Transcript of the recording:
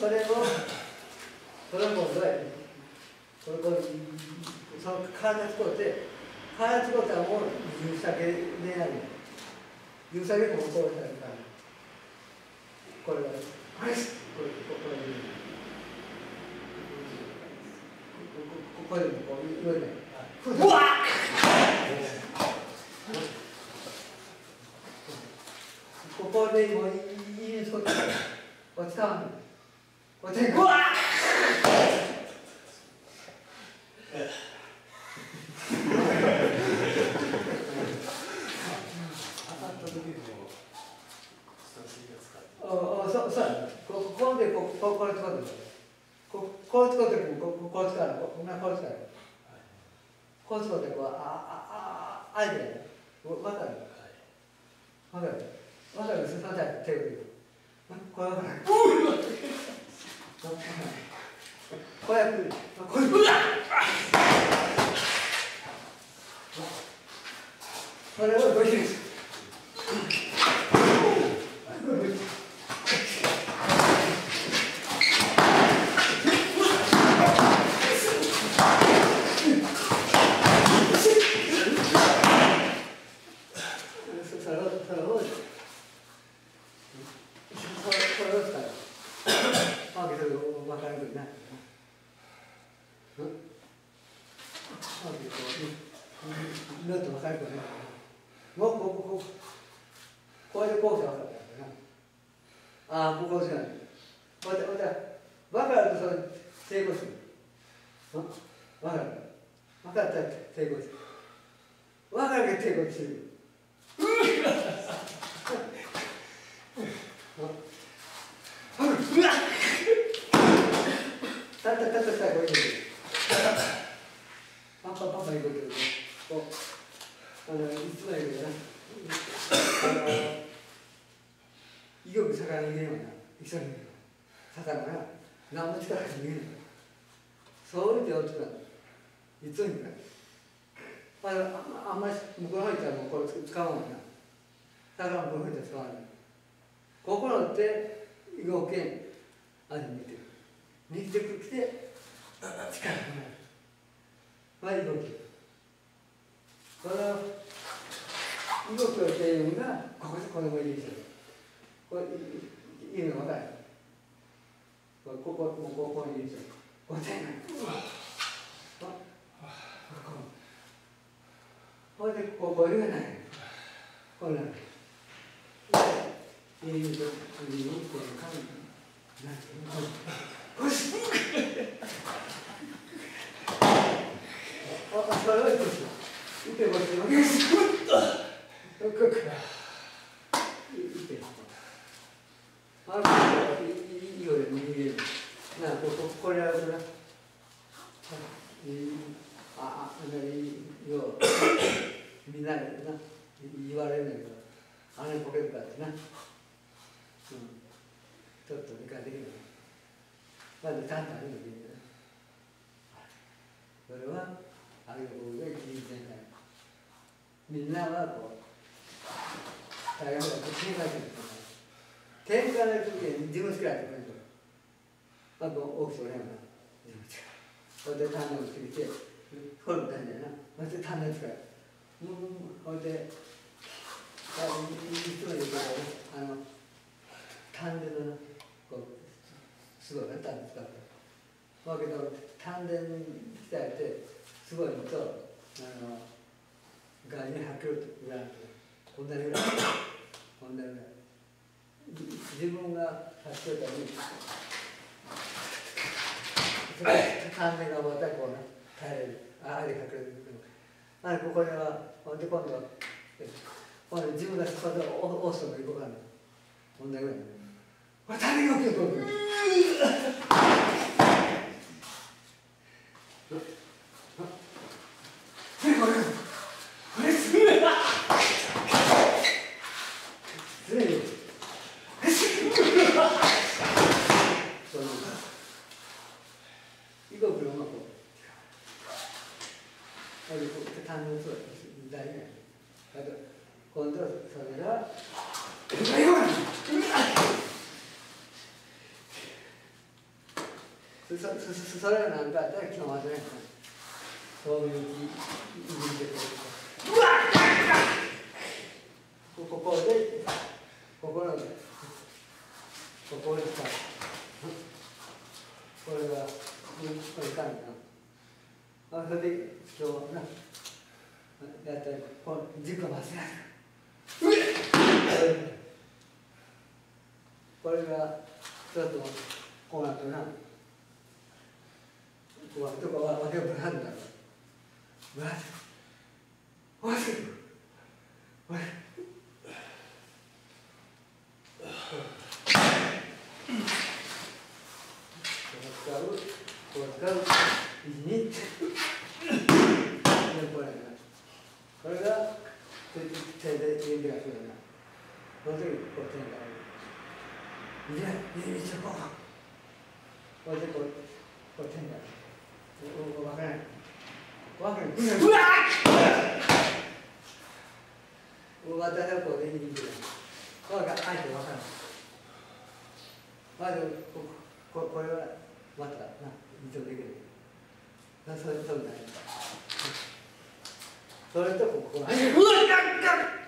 それをそれを今度はその体使って体使ったらもう指先でやる。指先でもこうしたらこれはこれです。これでこう上でうわっここでもういいです。こっちこっちかこっちうわっこれでこれ使ってこれ使ってこれ使うこれ使うこう使ってあえてわかるわかるわかるすみません手をこれわかるこれやってこれうわっこれをどういうこれでこうして分かったな。ああ、こうしない。分かるとそれ成功する。分かる。分かったら成功する。分かるけど成功する。うわったこれいい。パパいいこと言う。こういつも言うけどな。威力盛んに言えばな、一緒に魚が何も力に言えない。そういう手を使う。いつにか。あんまり向こうの方行ったらもうこれ使わないな。魚も向こうの方行ったら使わない。ここのって動けん味に似てる。似てきて力がない。動き。この動きをしているのがこれもいいですよ。これいいの分かる。ここにいいですよ。これこれでこういうのがない。こうなる。いいといいって感じ。よし。それはいいですよ。見てこっち。よし。いいよね、逃げる。これやるとな。みんなでな、言われるんだけど、あれポケットだってな。ちょっと理解できる。まず、ちゃんとあるのでいいんだよ。それは、あるいは僕が一日全体。みんなはこう、大学だと喧嘩してる。喧嘩の時に自分好きだってくれると。大きく俺はな。自分好き。それで種をつけて、これも大変だよな。そして種を使う。それで、いつも言うけど、丹田の、すごいね、種使って。だけど、丹田に鍛えて、すごいのと、外に吐けると裏にこんなに裏こんなに裏自分が発してたに丹田がまたこう耐えれるあれかけるここではほんで今度は自分がそこで押すのに動かないこんなぐらいこれ種が起きると今度はそれがそれがなんかあったら今日までね、そういう気入れてくれる。うわっここで、ここなんだよ。ここでさ、これが、これかんな。あ、それで今日はな、やったら、この軸が回せない。これが、ちょっと、こうなってな。ここは、どこは、わけをぶらんだろう。ぶらんだ。おいしい。おいしい。こう使う。1、2。これが、手で指がするな。この時、こう手がある。いや、一応こう。これでこう手がある。わからない。わからない。うわっ私はこうできる。これがあえてわからない。まあでも、これはまたな、一応できる。それとない。それとここ。うわっ